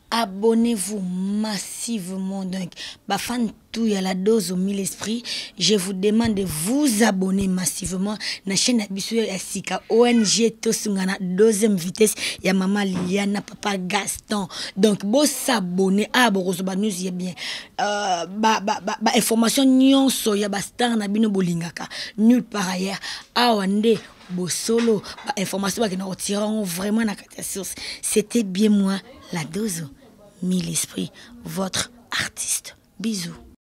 abonnez-vous massivement. Donc, fan tout y a la dose au mille esprits. Je vous demande de vous abonner massivement. Na chaîne Abisso Sika ONG Tosungana deuxième vitesse. Ya maman Liliana, papa Gaston. Donc, bon s'abonner. Ah, bon, news y bien. Information nyonso ya star na bino bolingaka. Nulle part ailleurs. Ah, wande. Solo, information qui nous retireront vraiment la catastrophe. C'était bien moi, la dose, mille esprits, votre artiste. Bisous.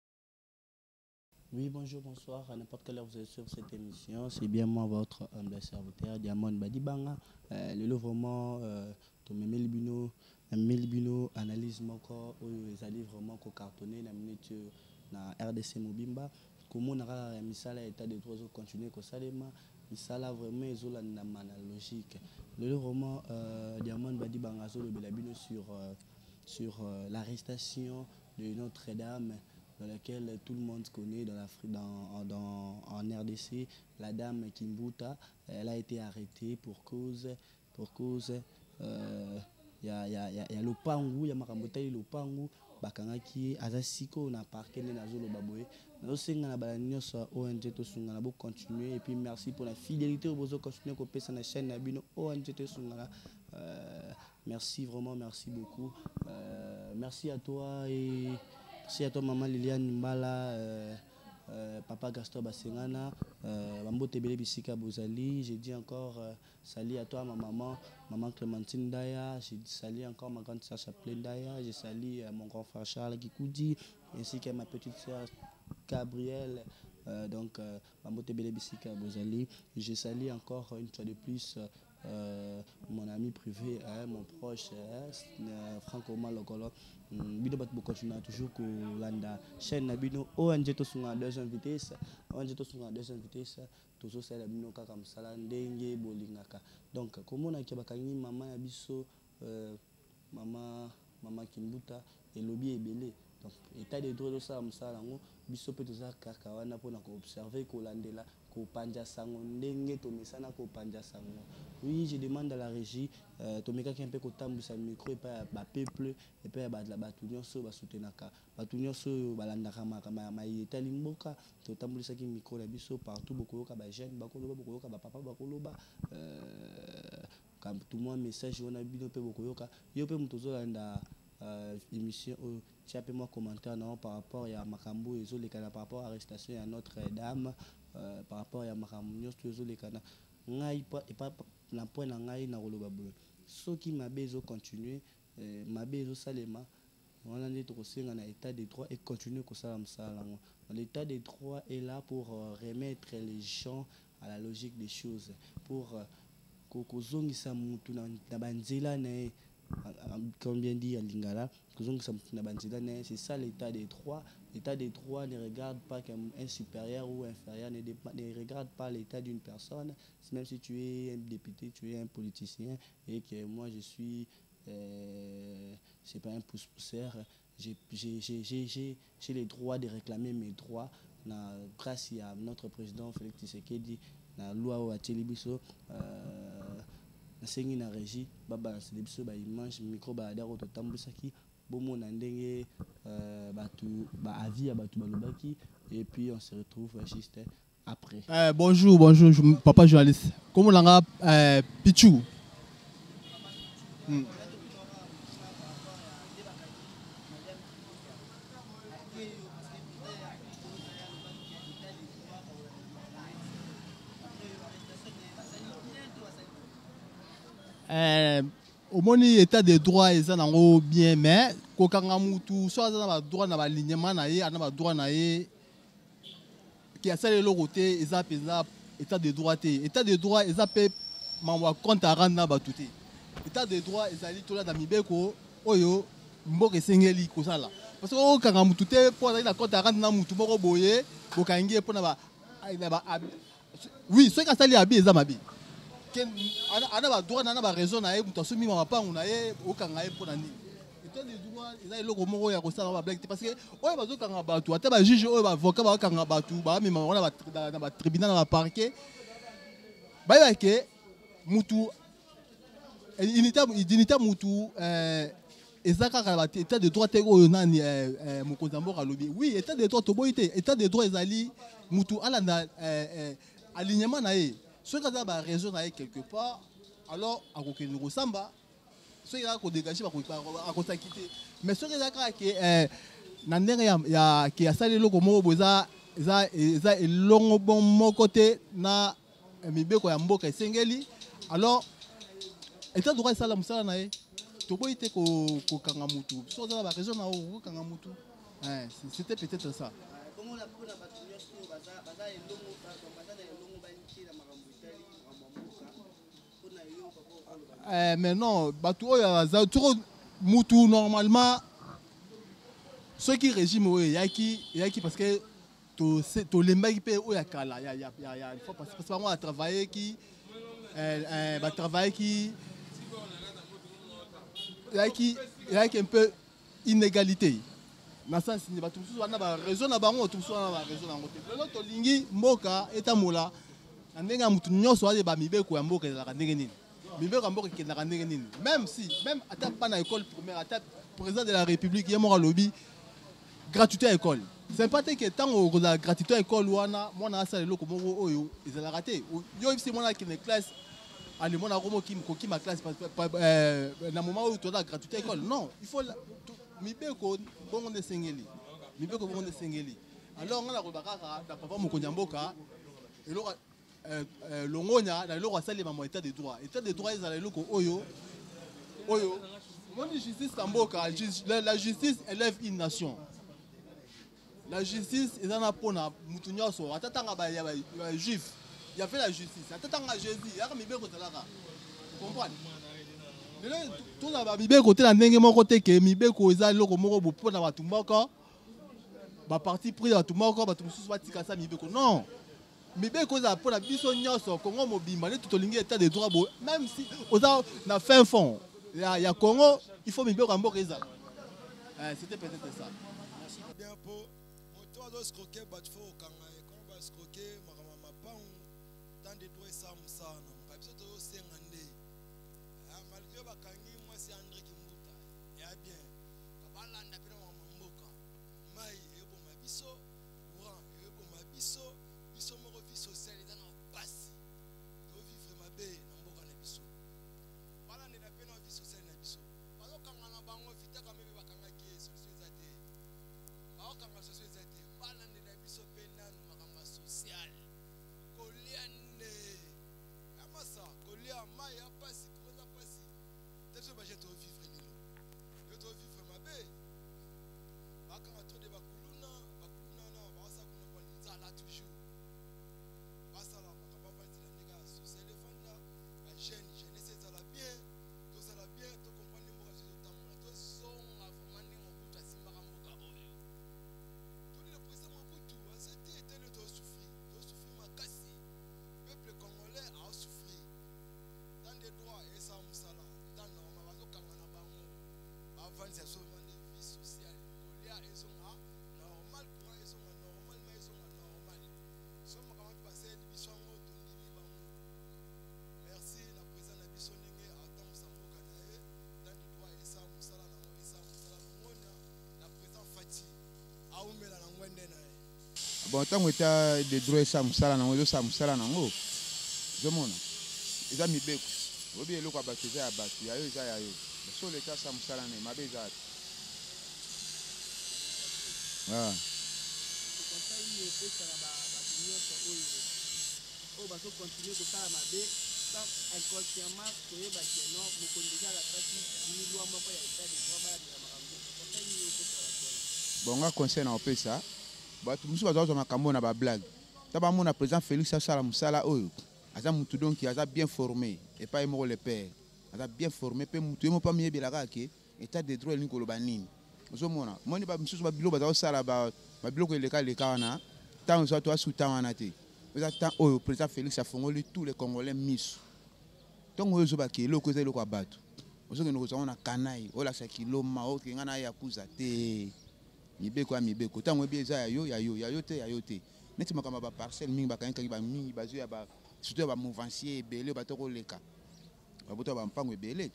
Oui, bonjour, bonsoir. À n'importe quelle heure vous êtes sur cette émission. C'est bien moi, votre humble serviteur, Diamond Badibanga. Le lot vraiment, Melibino, analyse mon corps, les alliés vraiment cartonné, la minute na RDC Mobimba. Comment on a mis ça là, état de droit, continuer comme ça, ça là vraiment, ils ont la logique. Le lot vraiment, Diamond Badibanga, sur l'arrestation de Notre-Dame, dans laquelle tout le monde connaît en RDC, la dame Kimbuta, elle a été arrêtée pour cause il y a le pangu, il y a Makambuta, le pangu, bakangaki azasiko na parquet na zolo baboye. Nous sommes na balanyo sur ONG Tosungana pour continuer et puis merci pour la fidélité au besoin continuer qu'on passe na chaîne na bino ONG Tosungana. Merci vraiment, merci beaucoup. Merci à toi et merci à toi maman Liliane Mbala, papa Gaston Basengana, Mambo Tebele Bisika Bozali. J'ai dit encore salut à toi ma maman Clémentine Daya. J'ai salué encore ma grande sœur Chaplin Daya. J'ai salué mon grand frère Charles Gikoudi ainsi que ma petite sœur Gabrielle. Donc Mambo Tebele Bisika Bozali. J'ai salué encore une fois de plus mon ami privé, mon proche, Franco Malokolo. Bido bat continue toujours que landa chaîne nabino ONG Tosunga deuxième vitesse, ONG Tosunga deuxième vitesse, toujours c'est la bino kaka msala ndenge bolingaka. Donc comment on a kibakangi maman yabiso maman Kimbuta et lobby ebele. Donc état de droit de ça msala ngo biso pe toza kaka wana pona ko observer ko landela ko panja sango ndenge to mesana ko panja sango. Oui, je demande à la régie tomeka ki un peu ko tambisa micro et pas ba peuple et puis ba la batunyo so ba soutenaka batunyo so balandaka ma état limboka to tambisa ki micro la biso partout beaucoup ka ba jeune ba koloba beaucoup ka ba papa ba koloba comme tout moi message on a bino pe beaucoup ka yo pe mutozo landa émission tu as fait moi commentaire non par rapport à Makambo et les par rapport à l'arrestation à Notre-Dame par rapport à Makambo les canards ngai pas na point na ngai na koloba boye soki mabe zo continuer mabe zo salema on a dit que na état de droit et continuer ko sala msala l'état de droit est là pour remettre les gens à la logique des choses pour kozongisa mutu na banzela na comme bien dit à Lingala, c'est ça l'état des droits. L'état des droits ne regarde pas comme un supérieur ou inférieur, ne regarde pas l'état d'une personne. Même si tu es un député, tu es un politicien et que moi je suis, c'est pas un pouce-pousseur, j'ai le droit de réclamer mes droits. Grâce à notre président Félix Tshisekedi, la loi à Télébiso. Sengi na régie baba na biso ba image micro ba daro to tambusaki bomo na ndenge batu ba avis ya batu balobaki et puis on se retrouve juste après. Bonjour papa journaliste. Comment langa Pichu. Au moni état de droit ils ont bien mais kokanga mutu soit dans ba droit na ba alignement na ye ana ba droit na ye qui a ça le côté ils appellent état de droit état de droit ils appellent mamwa compte à rendre na ba touté état de droit ils ali tola na mibeko oyo mboka sengeli ko sala parce que o kanga mutu te pour na compte à rendre na mutu moko boye bokangi pour na ba oui ceux qui sali abi ils amabi ana ba droit na ba raison na ye mutu asumi mama pangu na ye okanga ye pour na nini état de droit eza eloko moko ya kosala ba blague parce que oyo bazokanga bato ata ba juge oyo ba avocat bakanga bato ba mema wana na ba tribunal na ba parquet ba ke mutu dignité mutu eza kaka ba état de droit te oyo nani mokonzi mboka lobi oui état de droit to boyite état de droit ezali mutu alanda alignement na ye soki aza ba raison na ye quelque part alors akokende kosamba soki eza kodégage akosaki te mais soki eza kaka ke na ndenge ke asali eloko moko bo eza elongo bon moko te na mibeko ya mboka esengeli alors état de droit esala mosala na ye toboyi te kokanga mutu soki oza na ba raison na yo kokanga mutu c'était peut-être ça. Mais non, Moutou normalement, ceux qui régiment, parce que tout les mecs qui ont parce que moi à travailler qui il y a un peu inégalité. Na sens ni ba tout ça na raison na bango tout ça na raison na ngote. Lelo to lingi mboka etamola. Ndenga mutu nyonso ale ba mibeko ya mboka ezala ndenge nini. Mibeko ya mboka kendaka ndenge nini. Même atta pas na école primaire, atta président de la République yemo lobby gratuité à école. C'est pas que tant que la gratuité à école wana mona asa lelo ko moko oyo ezala raté. Yo ifsi mona ki ne classe allez mona romo ki koki ma classe na moment où tu as gratuité à école. Non, il faut mibeko bongo de sengeli. Mibeko bongo de sengeli. Alors on a rebaka da papa mokonzi mboka eloko longonya na eloko asali ma état de droit. État de droit ezala eloko oyo mon justice mboka la justice élève une nation. La justice ezana pona mutu nyoso atatanga ba juif. Il y a fait la justice. Atatanga Jésus, ya mibeko talaka. Vous comprenez? Tout la mibeko te na ndenge moko te ke mibeko eza eloko moko bo pona batu moko ba parti pris batu moko batu mususu batika sa mibeko. Non. Mibeko za pona biso nyoso Congo mobimba ne tutolingi état de droit bo même si oza na fin fond ya Congo il faut mibeko mboka eza. C'était peut-être ça. Merci bien pour moto azo scroquer bat fo kanga ko ba scroquer makama mapang tant de droit ça musana. Kabiso to sengande. Malgré bakangi moi c'est André Kimbuta. Ya bien. Kabalanda pena mboka. Mai ebo mabiso, courant ebo mabiso, biso moko vie sociale dans na pasi. To vivre mabe na mboka na biso. Balanda na pena vie sociale na biso. Balo kanga na bango vita kamebe bakanga ki solution zate. Bao kanga solution zate. Balanda na biso pena makamba social. Koliane. Amasa, kolia mai ya pasi, koza pasi. Tete ba je to vivre lilo. Yo to vivre mabe. Bakanga to de bakuluna na basa kuna kwa nzala toujours. Basa la makamba vanzi na ndega social fanda, ba jeunesse ça la bien, to ça la bien, to comprendre mo ka zo tamola. To songa vraiment ni mo kuta simba ka mboka oyo. To le président Mobutu, c'était éternel to souffrir makasi. Peuple congolais a souffert. Dans des droits et ça musala, dans normal bazo kangana bango. Avant ça seulement des vies sociales. Kolia ezonga normal, courant ezonga normal, mais ezonga normal. Somme comment passer de bisongo tondimi bango. Merci la présidente na bisonenge atam samboka nae dans des droits et ça musala na et ça musala ngona la présidente Fati aumela na ngwende nae. Bon, tant que tu as des droits et ça musala na ngo ça musala na ngo. Zomona. Eza mibeko. Obi eloko abateza ya batu ya yo eza ya yo. So l'état ça musala na mabe eza. Ah. Bon, on a conseil na opesa. Batu musu bazo makambo na ba blague. Taba mona président Félix Asala musala oyo. Aza mutu donc qui a bien formé et pas émo le père. Aza bien formé pe mutu emo pas mieux belaka ke état de droit ni koloba nini. Ozo mona. Moni ba musu ba bilo bazo sala ba bilo ko leka wana. Tant so to sous temps wana te. Oza tant oyo président Félix a fongoli tous les Congolais mis. Donc oyo zo ba ke loko zelo kwa batu. Ozo ke noko zona kanai, ola sa kiloma o ke ngana ya kuza te. Mibeko ya mibeko tango bieza ya yo te neti makamba ba parcelle mingi bakanga ba mingi bazo ya ba surtout ba mouvancier belé ba to leka ba boto ba mpango belé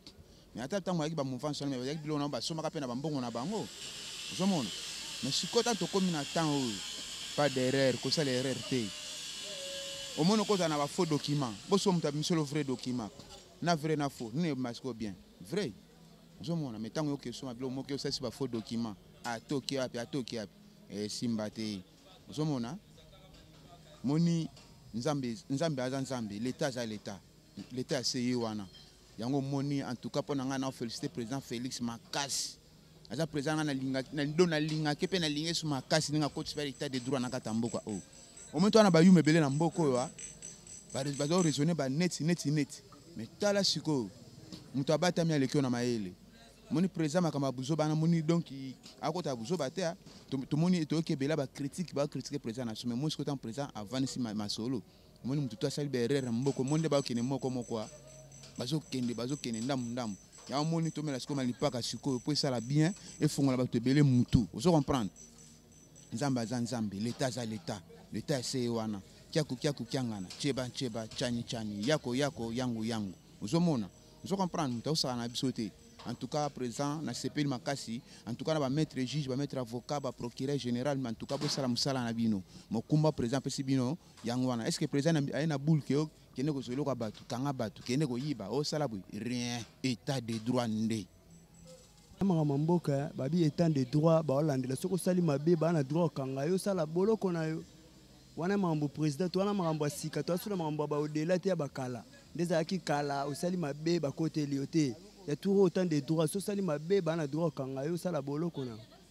mais ata tango yaki ba mouvement sonné mais yaki bilona ba soma ka pe na bambongo na bango ozomona mais sikota to komi na temps pas d'erreur ko ça l'erreur té au moins ko na ba faux document bo so muta misolo vrai document na vrai na faux ne masiko bien vrai ozomona mais tango yoke soma bilo moke ça si ba faux document atoki api e simbate ozomona moni nzambe aza nzambe l'état za l'état aseye wana yango moni en tout cas pona nga na féliciter président Félix Makasi aza président na linga ke pe na linga su Makasi ninga coach faire état de droit na katamboka o moment wana ba yume belé na mboko yo ba do raisonner ba net mais tala siko muto abata mi alekio na maele moni président makamba buzo bana moni donc akota buzo batea to moni to kebela ba critiquer président na mais moi ce que tant président avant si masolo moni mutu to asali berere mboko monde ba okene moko bazo kende ndam ya moni to mela sikoma lipaka siko po sala bien et fongola ba to belé mutu ozo comprendre nzambe l'état za l'état c'est wana kiaku kiangana cheba chani yako yangu ozomona ozo comprendre mutu osala na bisote. En tout cas, présent, na CPI Makasi, en tout cas, na maître juge, maître avocat, procureur général, mais en tout cas, bossala musala na bino. Mo kumba présent pesi bino yangwana. Est-ce que présent a na boule que kene ko solo ka batu, kanga batu, kene ko yiba, o sala bu rien, état de droit ndé. Amara mboka babi état de droit ba olandela soko sali mabe ba na droit kanga yo sala boloko na yo. Wana mambo président, wana mambo asika, to asula mambo ba odela te bakala. Ndeza ki kala osali mabe ba côté lioté. Il y a toujours autant de droits. Si on a des droits, quand on a des droits,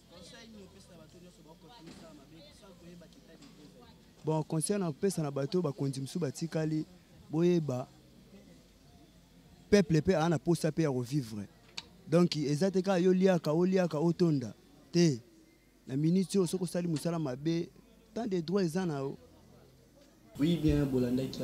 bon, concernant le peuple, on a des droits. Peuple peut en apposer à revivre. Donc, exactement, il y a autonda. La ministre, si on a des droits, oui, bien, Bolanda qui a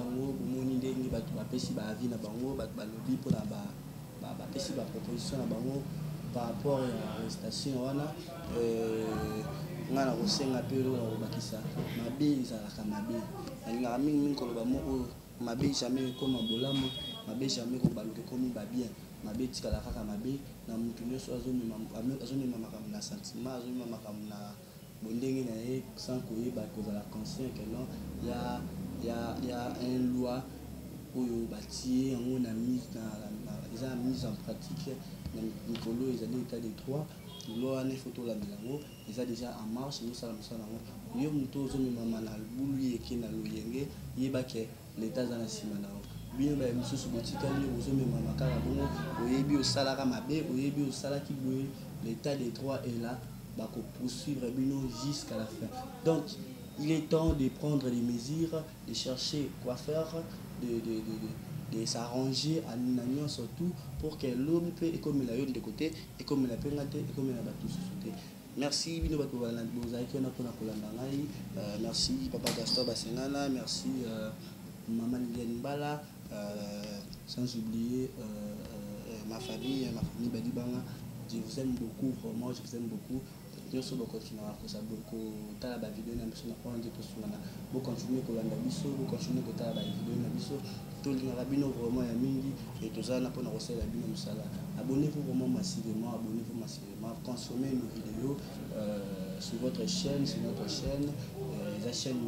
bapesi ba proposition na bango par rapport à l'arrestation wana ngana kosenga pe lo bakisa mabe ezalaka mabe alingaka mingi koloba moko mabe jamais koma bolamu mabe jamais kobaluka komi babien mabe tikala kaka mabe na mutu nyonso azomema makambo na sentiment azomema makambo na bondenge na ye sans koyeba kozala conscient que non y a un loi oyo batie yango na mise en pratique Nicolo ils ont état de droit loi ne photo la milango ils ont déjà en marche nous ça nango yo muto zo mema na bulu yeke na loyenge yeba ke l'état za na sima na bien ba mususu botika li zo mema makala bongo oyebi osala ka mabe oyebi osala ki boye l'état de droit est là ba ko poursuivre bino jusqu'à la fin. Donc il est temps de prendre des mesures, de chercher quoi faire, de s'arranger à l'union surtout pour que l'homme peut et comme il a eu de côté et comme il a pu et comme il a battu société. Merci Bino Batouala Bozaïki on a pour la merci Papa Gaston Basengana, merci Maman Liliane Mbala, sans oublier ma famille Badibanga. Je vous aime beaucoup, vraiment je vous aime beaucoup. Nous sommes continuer à faire ça beaucoup. T'as la vidéo na biso na point de tout ça. Vous continuez à landa biso, vous continuez à faire la vidéo na biso. Tout le rabino vraiment ya mingi et tout ça na pona recela bino musala. Abonnez-vous vraiment massivement, consommez nos vidéos sur votre chaîne, sur notre chaîne. La chaîne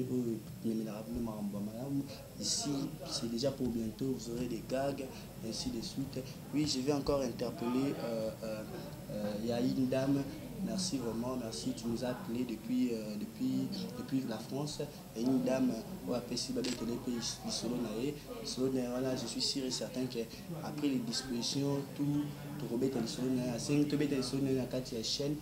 ici, c'est déjà pour bientôt, vous aurez des gags, ainsi de suite. Oui, je vais encore interpeller, il y a une dame, merci vraiment, merci, tu nous as appelé depuis la France. Et une dame, je suis sûr et certain qu'après les dispositions, tout remettre les chaîne,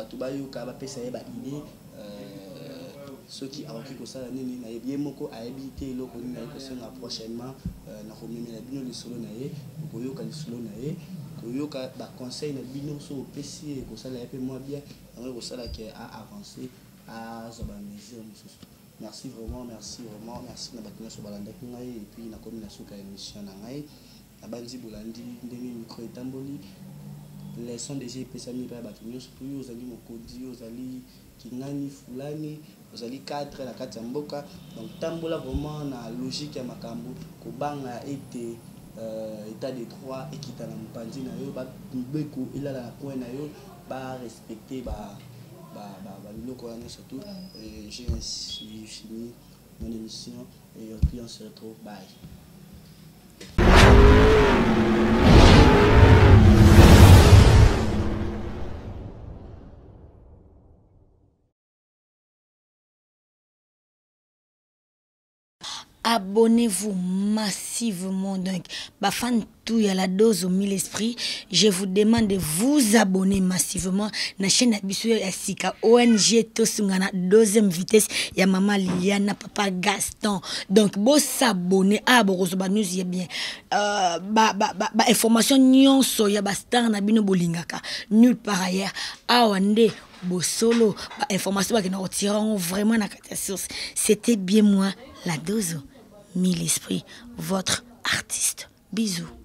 ceux qui ont fait ça bien moko a évité le prochainement na komemela bino le solo na ye koyoka le solo na ye koyoka ba conseil na bino so pesi ko sala pe moi bien on ko sala que a avancer à zoba mesure mususu. Merci vraiment na batuna so balanda ngai et puis na komi na suka émission na ngai na banzi bolandi ndenge micro etamboli les sons déjà pesami pa batuna so yo zali mokodi yo zali kinani fulani ozali cadre na kati ya mboka donc tambola vraiment na logique ya makambo kobanga ete état de droit ekita na mopanzi na yo babeko elala na coin na yo barespecte baliloko wana surtout. J'ai ainsi fini mon émission et puis on se retrouve. Bye. Abonnez-vous massivement donc. Bafan tout y a la dose au mille esprits. Je vous demande de vous abonner massivement. Na chaîne Abisso Sika ONG Tosungana deuxième vitesse. Ya maman Liliana, papa Gaston. Donc bon s'abonner. Ah bon news y bien. Information nyonso ya bastar na bino bolingaka. Nulle part ailleurs. Awande Bosolo. Information qui nous retireront vraiment la catastrophe. C'était bien moi la dose. Mille esprits, votre artiste. Bisous.